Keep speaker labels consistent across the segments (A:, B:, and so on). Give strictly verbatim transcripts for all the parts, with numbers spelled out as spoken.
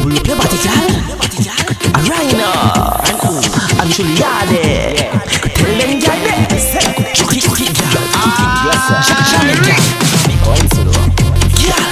A: Bubble up your body, girl. A Rhino and Juliade. Tell them, girl, this. Chucky, chucky, girl. Yes, sir. Jam it, girl. Girl.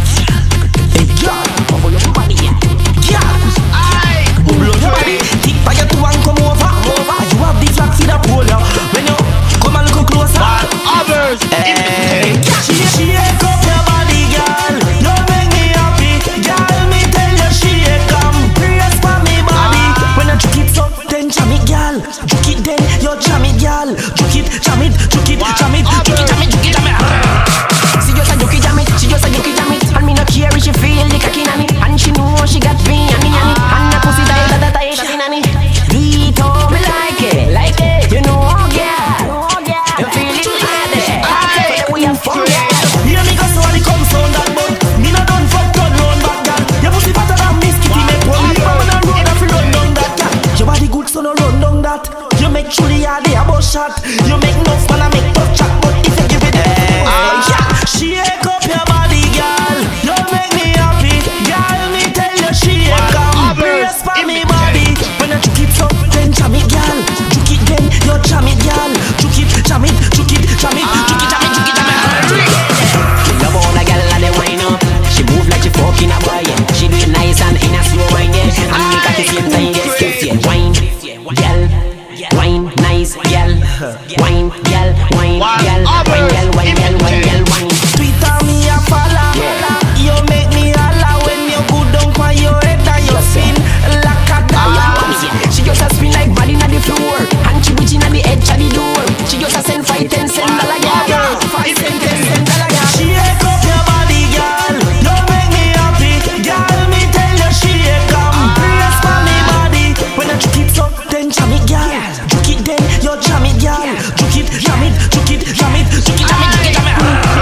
A: Hey, girl. Bubble up your body, girl. Bubble up your body. Tick by your two and come over. You have the flag for the pole. When you come and look closer.
B: Others.
A: Hey, she shake up your body, girl. You make me happy, girl. Me tell you shake 'em. Praise for me body. When I juke it so, then jam it, girl. Juke it then, you jam it, girl. Juke it, jam it, juke it, jam it, juke it, jam it, juke it, jam it. She just a juke it, jam it. She just a juke it, jam it. And me no care if she feel the cocky nanny. And she know she got me, yanny yanny. And the pussy tight, that that tight, cocky nanny. Do it how me like it, like it. You know, girl. You feel it, like we have fun, girl. Hear me 'cause all the comes sound that bug. Me no done fuck turn round back, girl. Your pussy fatter than Miss Kitty make one. Leave her on the road if you run down that, girl. Your body good so no run down that. You make truly hard the about shot. You make no fun and make tough chat, but if you give it hey, uh, yeah. Shake up your body, girl. You make me happy, girl. Me tell you shake 'em. Praise for me body. When you juke it so, then jam it, girl. Juke it then, you jam it, girl. Juke it, jam it, juke it, jam it, juke it, jam it, juke it, jam it. Me love all the girl and they wind up. She move like she fucking a boy, yeah. She do it nice and in a slow wine, yeah. And make at the same time, yeah, stiff, yeah. Wine, girl, wine, nice, girl. Wine, girl, wine, girl, wine, girl, wine, girl, wine, girl, wine. Twitter me a follow, you make me holla when you go down for your head and you spin like a dollar. She just a spin like body on the floor, and she reaching at the edge of the door. She just a send five, ten cent dollar, girl. Five cent, ten cent dollar, girl. Shake up your body, girl. You make me happy, girl. Me tell you shake 'em. Praise for me body. When I juke it so, then jam it, girl. Juke it then, you jam it, girl. Juke it, jam it, juke it, jam it, juke it, jam it, juke it, jam it.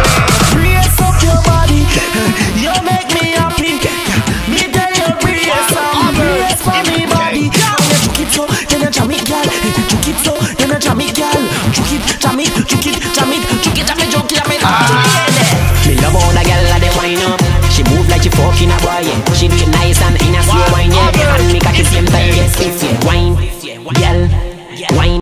A: Praise up your body. You make me happy. Me tell you praise 'em. Praise for me body. When you juke it so, then you jam it, girl. Juke it so, then you jam it, girl. Juke it, jam it, juke it, jam it, juke it, jam it, juke it, jam it. Me love all the girl that they wind up. She move like she fucking a boy, yeah. She do it